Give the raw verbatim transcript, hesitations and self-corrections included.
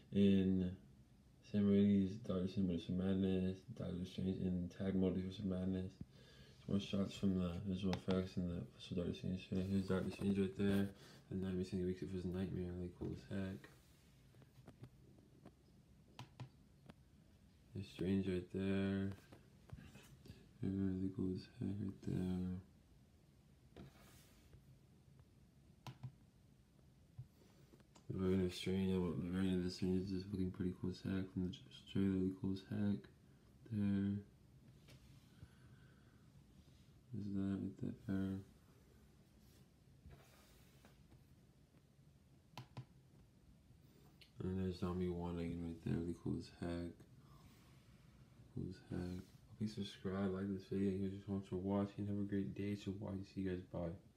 in Sam Raimi's Doctor Strange of Madness, Doctor Strange in Tag Multiverse of Madness. Some more shots from the visual effects in the so Doctor Strange trailer. Here's Doctor Strange right there. And every single week of his nightmare, really cool as heck. There's Strange right there. Really cool as heck right there. The variant of Strange, the variant of the Strange is looking pretty cool as heck from the trailer, really cool as heck. There. There's that right there. And there's Zombie One again right there, really cool as heck. Cool as heck. Please subscribe, like this video. Thank you so much for watching. Have a great day. So, watch. See you guys. Bye.